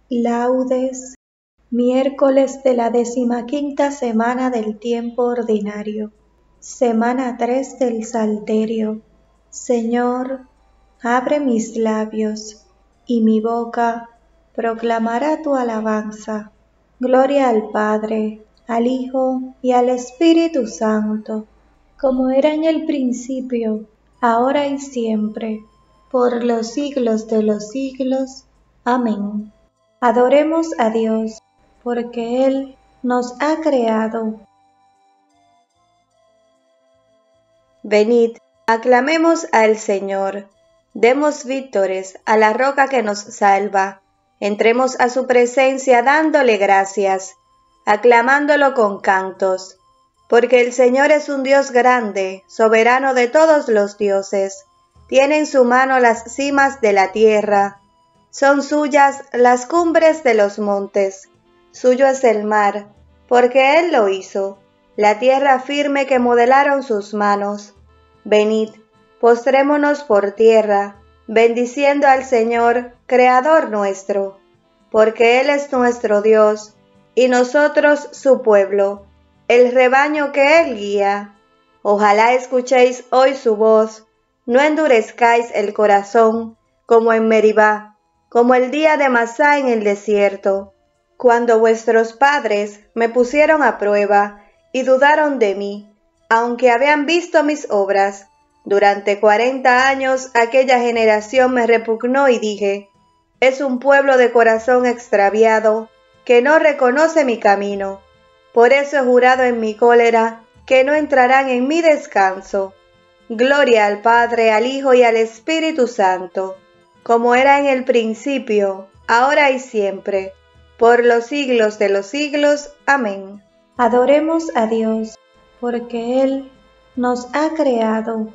Laudes, miércoles de la 15ª semana del tiempo ordinario, semana 3 del Salterio. Señor, abre mis labios, y mi boca proclamará tu alabanza. Gloria al Padre, al Hijo y al Espíritu Santo, como era en el principio, ahora y siempre, por los siglos de los siglos. Amén. Adoremos a Dios, porque Él nos ha creado. Venid, aclamemos al Señor, demos vítores a la roca que nos salva, entremos a su presencia dándole gracias, aclamándolo con cantos, porque el Señor es un Dios grande, soberano de todos los dioses, tiene en su mano las cimas de la tierra, son suyas las cumbres de los montes, suyo es el mar, porque Él lo hizo, la tierra firme que modelaron sus manos. Venid, postrémonos por tierra, bendiciendo al Señor, Creador nuestro, porque Él es nuestro Dios, y nosotros su pueblo, el rebaño que Él guía. Ojalá escuchéis hoy su voz, no endurezcáis el corazón, como en Meribá, como el día de Masá en el desierto, cuando vuestros padres me pusieron a prueba y dudaron de mí, aunque habían visto mis obras. Durante 40 años aquella generación me repugnó y dije, es un pueblo de corazón extraviado, que no reconoce mi camino. Por eso he jurado en mi cólera, que no entrarán en mi descanso. Gloria al Padre, al Hijo y al Espíritu Santo, como era en el principio, ahora y siempre, por los siglos de los siglos. Amén. Adoremos a Dios, porque Él nos ha creado.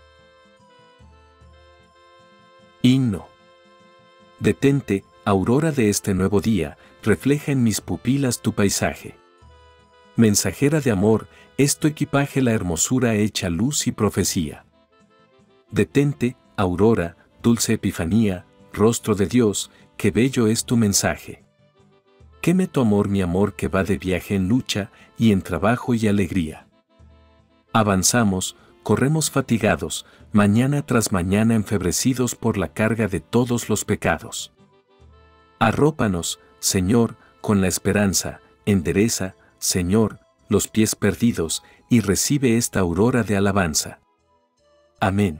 Himno. Detente, aurora de este nuevo día, refleja en mis pupilas tu paisaje. Mensajera de amor, es tu equipaje la hermosura hecha luz y profecía. Detente, aurora, dulce epifanía, rostro de Dios, qué bello es tu mensaje. Queme tu amor, mi amor que va de viaje en lucha y en trabajo y alegría. Avanzamos, corremos fatigados, mañana tras mañana enfebrecidos por la carga de todos los pecados. Arrópanos, Señor, con la esperanza, endereza, Señor, los pies perdidos, y recibe esta aurora de alabanza. Amén.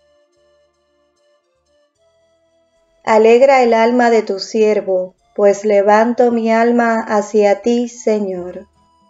Alegra el alma de tu siervo, pues levanto mi alma hacia ti, Señor.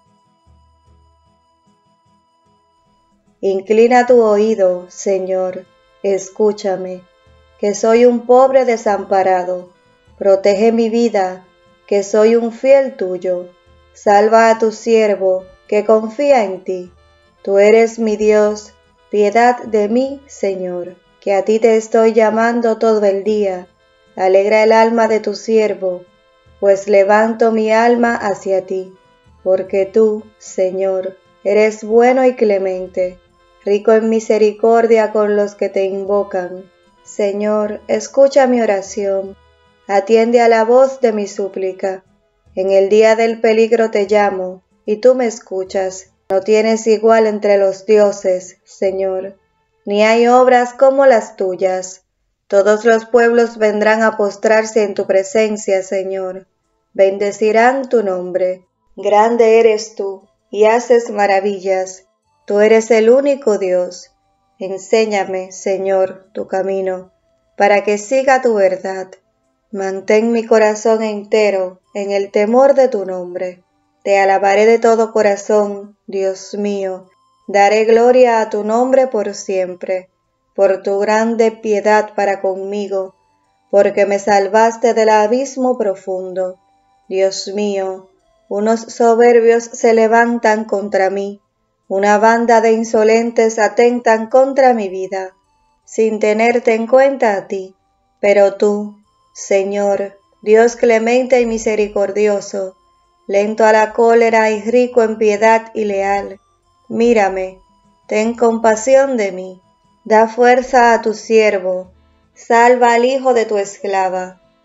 Inclina tu oído, Señor, escúchame, que soy un pobre desamparado. Protege mi vida, que soy un fiel tuyo. Salva a tu siervo, que confía en ti. Tú eres mi Dios, piedad de mí, Señor, que a ti te estoy llamando todo el día. Alegra el alma de tu siervo, pues levanto mi alma hacia ti, porque tú, Señor, eres bueno y clemente, rico en misericordia con los que te invocan. Señor, escucha mi oración, atiende a la voz de mi súplica. En el día del peligro te llamo, y tú me escuchas. No tienes igual entre los dioses, Señor, ni hay obras como las tuyas. Todos los pueblos vendrán a postrarse en tu presencia, Señor. Bendecirán tu nombre. Grande eres tú, y haces maravillas. Tú eres el único Dios. Enséñame, Señor, tu camino, para que siga tu verdad. Mantén mi corazón entero en el temor de tu nombre. Te alabaré de todo corazón, Dios mío. Daré gloria a tu nombre por siempre, por tu grande piedad para conmigo, porque me salvaste del abismo profundo. Dios mío, unos soberbios se levantan contra mí, una banda de insolentes atentan contra mi vida, sin tenerte en cuenta a ti. Pero tú, Señor, Dios clemente y misericordioso, lento a la cólera y rico en piedad y leal, mírame, ten compasión de mí, da fuerza a tu siervo, salva al hijo de tu esclava,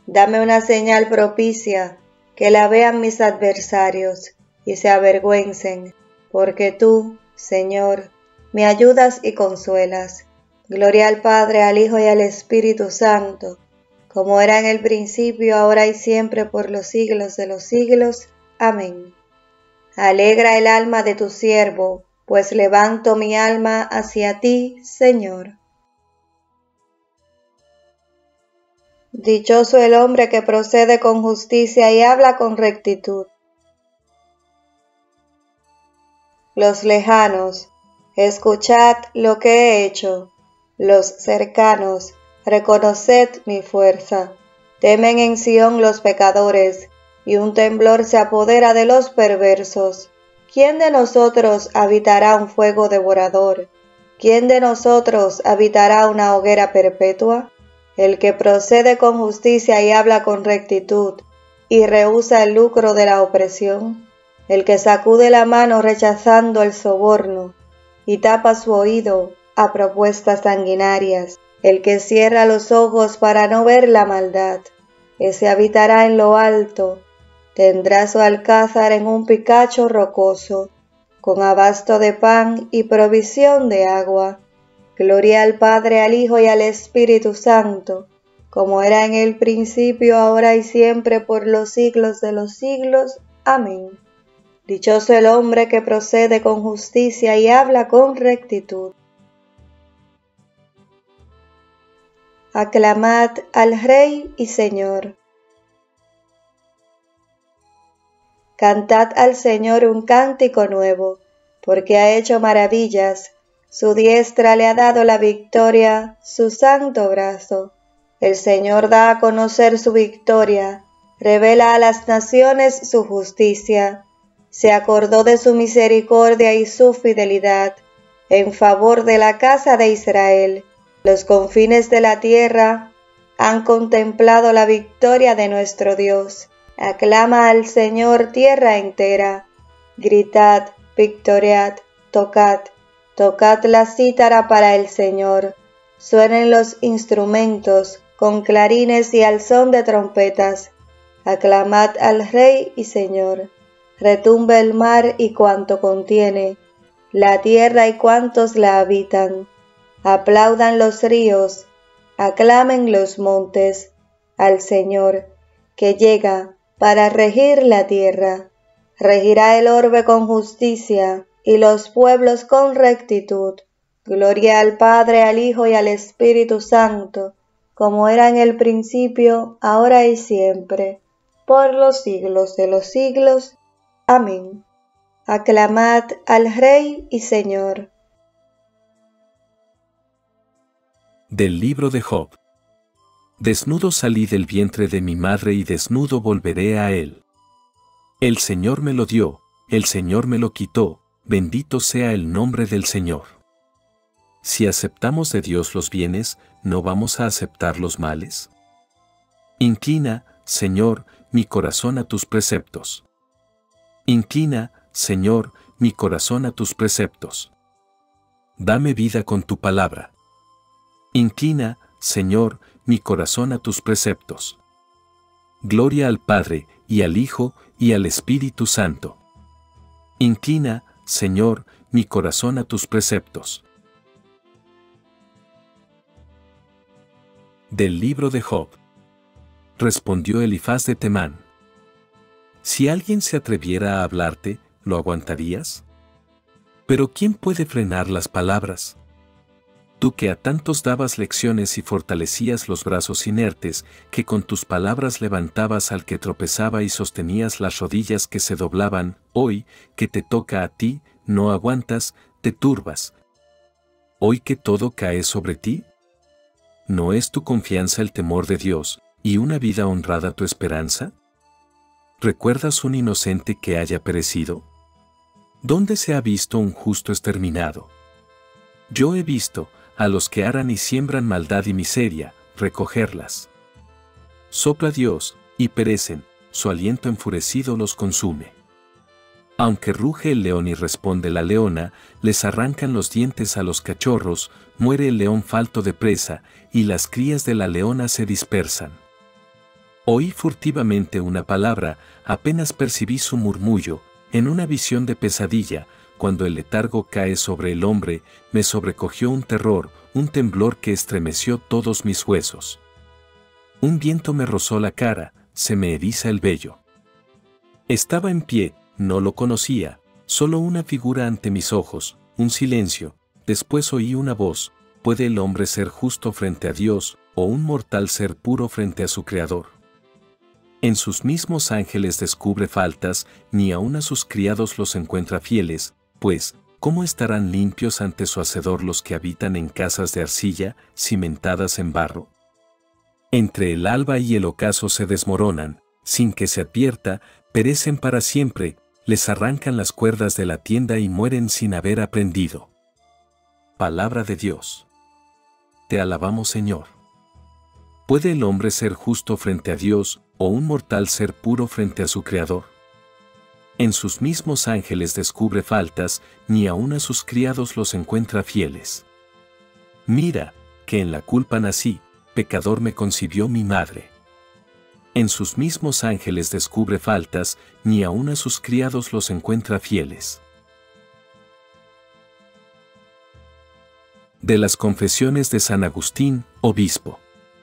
Dame una señal propicia, que la vean mis adversarios y se avergüencen, porque tú, Señor, me ayudas y consuelas. Gloria al Padre, al Hijo y al Espíritu Santo, como era en el principio, ahora y siempre, por los siglos de los siglos. Amén. Alegra el alma de tu siervo, pues levanto mi alma hacia ti, Señor. Dichoso el hombre que procede con justicia y habla con rectitud. Los lejanos, escuchad lo que he hecho. Los cercanos, reconoced mi fuerza. Temen en Sión los pecadores, y un temblor se apodera de los perversos. ¿Quién de nosotros habitará un fuego devorador? ¿Quién de nosotros habitará una hoguera perpetua? El que procede con justicia y habla con rectitud, y rehúsa el lucro de la opresión. El que sacude la mano rechazando el soborno, y tapa su oído a propuestas sanguinarias. El que cierra los ojos para no ver la maldad, ese habitará en lo alto, tendrá su alcázar en un picacho rocoso, con abasto de pan y provisión de agua. Gloria al Padre, al Hijo y al Espíritu Santo, como era en el principio, ahora y siempre, por los siglos de los siglos. Amén. Dichoso el hombre que procede con justicia y habla con rectitud. Aclamad al Rey y Señor. Cantad al Señor un cántico nuevo, porque ha hecho maravillas. Su diestra le ha dado la victoria, su santo brazo. El Señor da a conocer su victoria, revela a las naciones su justicia. Se acordó de su misericordia y su fidelidad, en favor de la casa de Israel. Los confines de la tierra han contemplado la victoria de nuestro Dios. Aclama al Señor tierra entera. Gritad, victoriad, tocad. Tocad la cítara para el Señor. Suenen los instrumentos con clarines y al son de trompetas. Aclamad al Rey y Señor. Retumbe el mar y cuanto contiene, la tierra y cuantos la habitan. Aplaudan los ríos, aclamen los montes al Señor, que llega para regir la tierra. Regirá el orbe con justicia y los pueblos con rectitud. Gloria al Padre, al Hijo y al Espíritu Santo, como era en el principio, ahora y siempre, por los siglos de los siglos. Amén. Aclamad al Rey y Señor. Del libro de Job. Desnudo salí del vientre de mi madre y desnudo volveré a él. El Señor me lo dio, el Señor me lo quitó, bendito sea el nombre del Señor. Si aceptamos de Dios los bienes, ¿no vamos a aceptar los males? Inclina, Señor, mi corazón a tus preceptos. Inclina, Señor, mi corazón a tus preceptos. Dame vida con tu palabra. Inclina, Señor, mi corazón a tus preceptos. Gloria al Padre, y al Hijo, y al Espíritu Santo. Inclina, Señor, mi corazón a tus preceptos. Del libro de Job. Respondió Elifaz de Temán. Si alguien se atreviera a hablarte, ¿lo aguantarías? Pero ¿quién puede frenar las palabras? Tú que a tantos dabas lecciones y fortalecías los brazos inertes, que con tus palabras levantabas al que tropezaba y sostenías las rodillas que se doblaban, hoy, que te toca a ti, no aguantas, te turbas. Hoy que todo cae sobre ti, ¿no es tu confianza el temor de Dios, y una vida honrada tu esperanza? ¿Recuerdas un inocente que haya perecido? ¿Dónde se ha visto un justo exterminado? Yo he visto a los que aran y siembran maldad y miseria, recogerlas. Sopla Dios, y perecen, su aliento enfurecido los consume. Aunque ruge el león y responde la leona, les arrancan los dientes a los cachorros, muere el león falto de presa, y las crías de la leona se dispersan. Oí furtivamente una palabra, apenas percibí su murmullo, en una visión de pesadilla. Cuando el letargo cae sobre el hombre, me sobrecogió un terror, un temblor que estremeció todos mis huesos. Un viento me rozó la cara, se me eriza el vello. Estaba en pie, no lo conocía, solo una figura ante mis ojos, un silencio. Después oí una voz: ¿puede el hombre ser justo frente a Dios, o un mortal ser puro frente a su Creador? En sus mismos ángeles descubre faltas, ni aun a sus criados los encuentra fieles, pues, ¿cómo estarán limpios ante su Hacedor los que habitan en casas de arcilla, cimentadas en barro? Entre el alba y el ocaso se desmoronan, sin que se advierta, perecen para siempre, les arrancan las cuerdas de la tienda y mueren sin haber aprendido. Palabra de Dios. Te alabamos, Señor. ¿Puede el hombre ser justo frente a Dios, o un mortal ser puro frente a su Creador? En sus mismos ángeles descubre faltas, ni aun a sus criados los encuentra fieles. Mira, que en la culpa nací, pecador me concibió mi madre. En sus mismos ángeles descubre faltas, ni aun a sus criados los encuentra fieles. De las confesiones de San Agustín, obispo.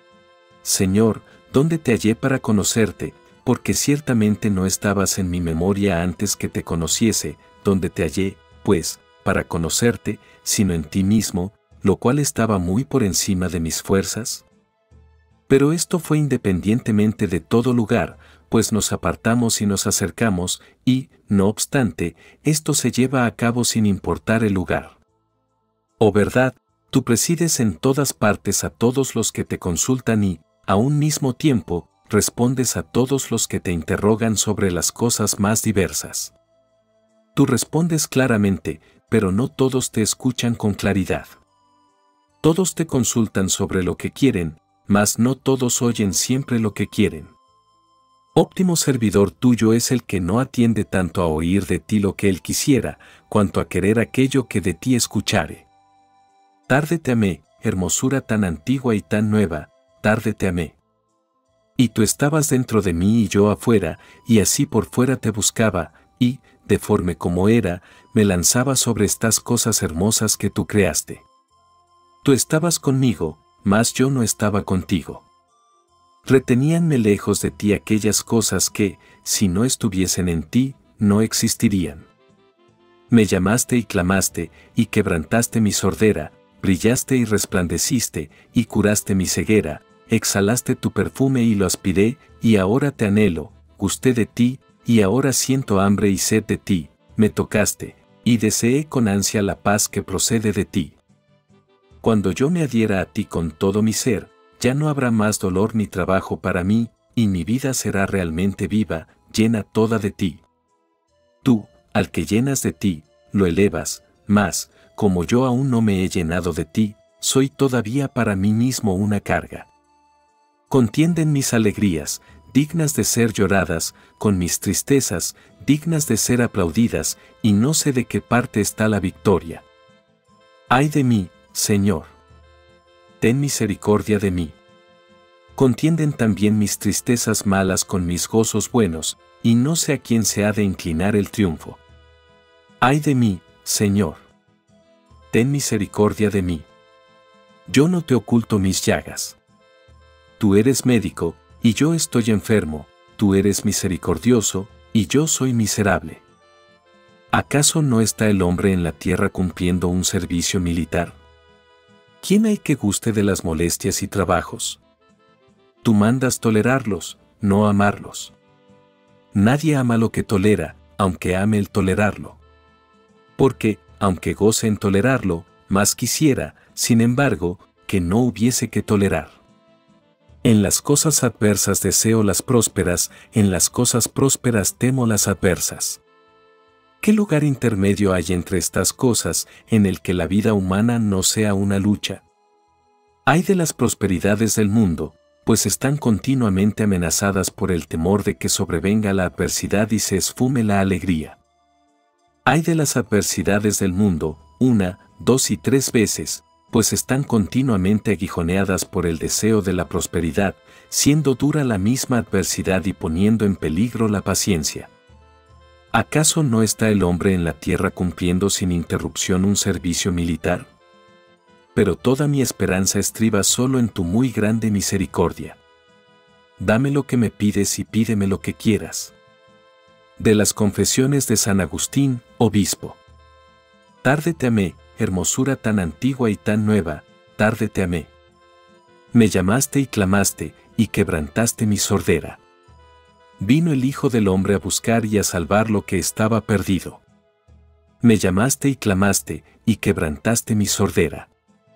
Señor, ¿dónde te hallé para conocerte? Porque ciertamente no estabas en mi memoria antes que te conociese, donde te hallé, pues, para conocerte, sino en ti mismo, lo cual estaba muy por encima de mis fuerzas. Pero esto fue independientemente de todo lugar, pues nos apartamos y nos acercamos, y, no obstante, esto se lleva a cabo sin importar el lugar. Oh verdad, tú presides en todas partes a todos los que te consultan y, a un mismo tiempo, respondes a todos los que te interrogan sobre las cosas más diversas. Tú respondes claramente, pero no todos te escuchan con claridad. Todos te consultan sobre lo que quieren, mas no todos oyen siempre lo que quieren. Óptimo servidor tuyo es el que no atiende tanto a oír de ti lo que él quisiera, cuanto a querer aquello que de ti escuchare. Tarde te amé, hermosura tan antigua y tan nueva, tarde te amé. Y tú estabas dentro de mí y yo afuera, y así por fuera te buscaba, y, deforme como era, me lanzaba sobre estas cosas hermosas que tú creaste. Tú estabas conmigo, mas yo no estaba contigo. Reteníanme lejos de ti aquellas cosas que, si no estuviesen en ti, no existirían. Me llamaste y clamaste, y quebrantaste mi sordera, brillaste y resplandeciste, y curaste mi ceguera, exhalaste tu perfume y lo aspiré, y ahora te anhelo, gusté de ti, y ahora siento hambre y sed de ti, me tocaste, y deseé con ansia la paz que procede de ti. Cuando yo me adhiera a ti con todo mi ser, ya no habrá más dolor ni trabajo para mí, y mi vida será realmente viva, llena toda de ti. Tú, al que llenas de ti, lo elevas, mas, como yo aún no me he llenado de ti, soy todavía para mí mismo una carga. Contienden mis alegrías, dignas de ser lloradas, con mis tristezas, dignas de ser aplaudidas, y no sé de qué parte está la victoria. ¡Ay de mí, Señor! Ten misericordia de mí. Contienden también mis tristezas malas con mis gozos buenos, y no sé a quién se ha de inclinar el triunfo. ¡Ay de mí, Señor! Ten misericordia de mí. Yo no te oculto mis llagas. Tú eres médico, y yo estoy enfermo, tú eres misericordioso, y yo soy miserable. ¿Acaso no está el hombre en la tierra cumpliendo un servicio militar? ¿Quién hay que guste de las molestias y trabajos? Tú mandas tolerarlos, no amarlos. Nadie ama lo que tolera, aunque ame el tolerarlo. Porque, aunque goce en tolerarlo, más quisiera, sin embargo, que no hubiese que tolerar. En las cosas adversas deseo las prósperas, en las cosas prósperas temo las adversas. ¿Qué lugar intermedio hay entre estas cosas en el que la vida humana no sea una lucha? Hay de las prosperidades del mundo, pues están continuamente amenazadas por el temor de que sobrevenga la adversidad y se esfume la alegría. Hay de las adversidades del mundo, 1, 2 y 3 veces, pues están continuamente aguijoneadas por el deseo de la prosperidad, siendo dura la misma adversidad y poniendo en peligro la paciencia. ¿Acaso no está el hombre en la tierra cumpliendo sin interrupción un servicio militar? Pero toda mi esperanza estriba solo en tu muy grande misericordia. Dame lo que me pides y pídeme lo que quieras. De las Confesiones de San Agustín, Obispo. Tarde te amé, hermosura tan antigua y tan nueva, tarde te amé. Me llamaste y clamaste, y quebrantaste mi sordera. Vino el Hijo del Hombre a buscar y a salvar lo que estaba perdido. Me llamaste y clamaste, y quebrantaste mi sordera.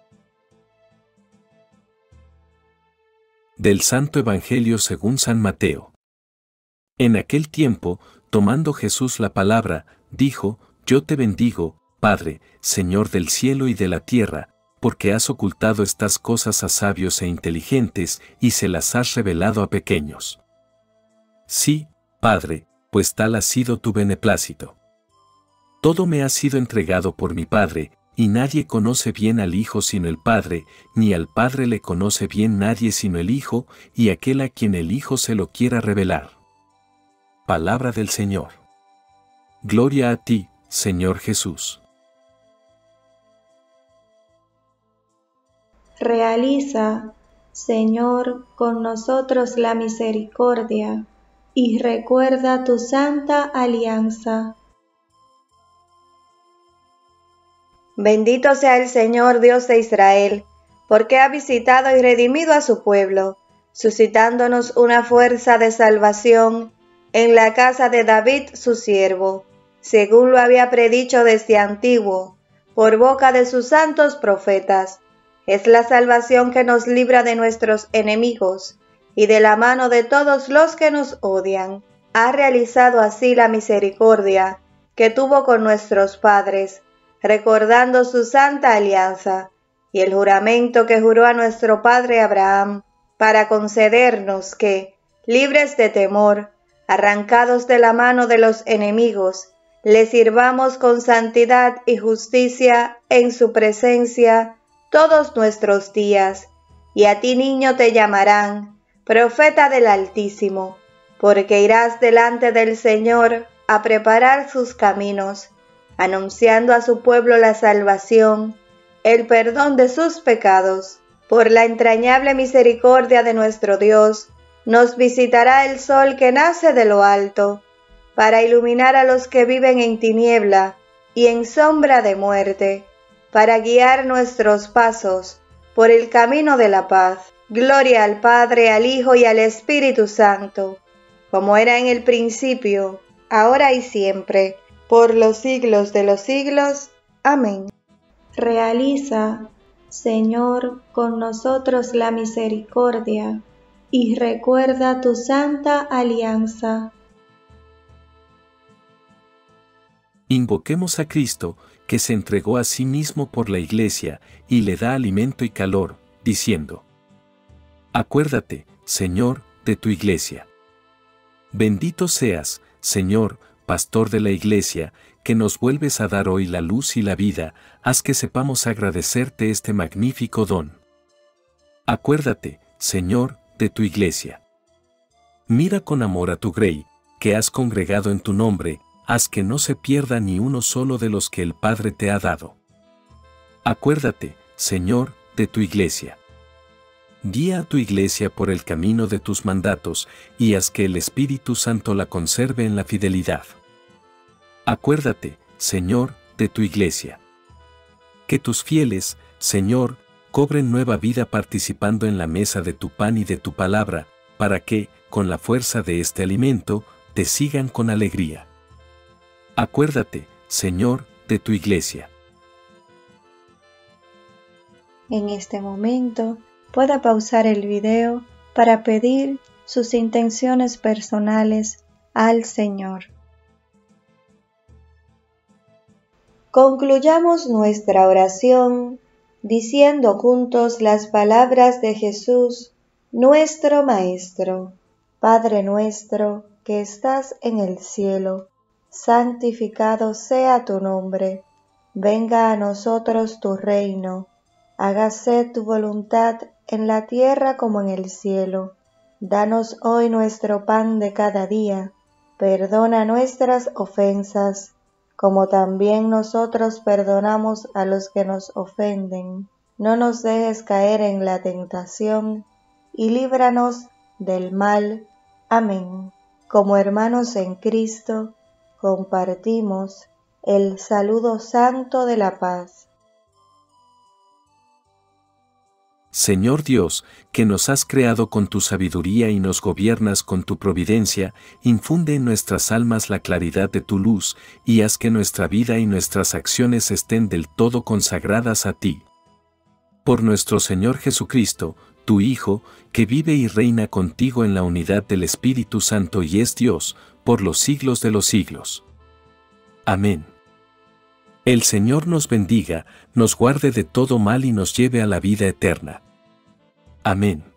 Del Santo Evangelio según San Mateo. En aquel tiempo, tomando Jesús la palabra, dijo: Yo te bendigo, Padre, Señor del cielo y de la tierra, porque has ocultado estas cosas a sabios e inteligentes y se las has revelado a pequeños. Sí, Padre, pues tal ha sido tu beneplácito. Todo me ha sido entregado por mi Padre, y nadie conoce bien al Hijo sino el Padre, ni al Padre le conoce bien nadie sino el Hijo, y aquel a quien el Hijo se lo quiera revelar. Palabra del Señor. Gloria a ti, Señor Jesús. Realiza, Señor, con nosotros la misericordia, y recuerda tu santa alianza. Bendito sea el Señor Dios de Israel, porque ha visitado y redimido a su pueblo, suscitándonos una fuerza de salvación en la casa de David su siervo, según lo había predicho desde antiguo, por boca de sus santos profetas. Es la salvación que nos libra de nuestros enemigos y de la mano de todos los que nos odian. Ha realizado así la misericordia que tuvo con nuestros padres, recordando su santa alianza y el juramento que juró a nuestro padre Abraham, para concedernos que, libres de temor, arrancados de la mano de los enemigos, le sirvamos con santidad y justicia en su presencia todos nuestros días. Y a ti, niño, te llamarán profeta del Altísimo, porque irás delante del Señor a preparar sus caminos, anunciando a su pueblo la salvación, el perdón de sus pecados. Por la entrañable misericordia de nuestro Dios, nos visitará el sol que nace de lo alto, para iluminar a los que viven en tiniebla y en sombra de muerte, para guiar nuestros pasos por el camino de la paz. Gloria al Padre, al Hijo y al Espíritu Santo, como era en el principio, ahora y siempre, por los siglos de los siglos. Amén. Realiza, Señor, con nosotros la misericordia, y recuerda tu santa alianza. Invoquemos a Cristo, que se entregó a sí mismo por la Iglesia, y le da alimento y calor, diciendo: Acuérdate, Señor, de tu Iglesia. Bendito seas, Señor, Pastor de la Iglesia, que nos vuelves a dar hoy la luz y la vida, haz que sepamos agradecerte este magnífico don. Acuérdate, Señor, de tu Iglesia. Mira con amor a tu Grey, que has congregado en tu nombre, haz que no se pierda ni uno solo de los que el Padre te ha dado. Acuérdate, Señor, de tu Iglesia. Guía a tu Iglesia por el camino de tus mandatos, y haz que el Espíritu Santo la conserve en la fidelidad. Acuérdate, Señor, de tu Iglesia. Que tus fieles, Señor, cobren nueva vida participando en la mesa de tu pan y de tu palabra, para que, con la fuerza de este alimento, te sigan con alegría. Acuérdate, Señor, de tu Iglesia. En este momento, pueda pausar el video para pedir sus intenciones personales al Señor. Concluyamos nuestra oración diciendo juntos las palabras de Jesús, nuestro Maestro. Padre nuestro que estás en el cielo, santificado sea tu nombre. Venga a nosotros tu reino. Hágase tu voluntad en la tierra como en el cielo. Danos hoy nuestro pan de cada día. Perdona nuestras ofensas, como también nosotros perdonamos a los que nos ofenden. No nos dejes caer en la tentación, y líbranos del mal. Amén. Como hermanos en Cristo, compartimos el saludo santo de la paz. Señor Dios, que nos has creado con tu sabiduría y nos gobiernas con tu providencia, infunde en nuestras almas la claridad de tu luz, y haz que nuestra vida y nuestras acciones estén del todo consagradas a ti. Por nuestro Señor Jesucristo, tu Hijo, que vive y reina contigo en la unidad del Espíritu Santo y es Dios, por los siglos de los siglos. Amén. El Señor nos bendiga, nos guarde de todo mal y nos lleve a la vida eterna. Amén.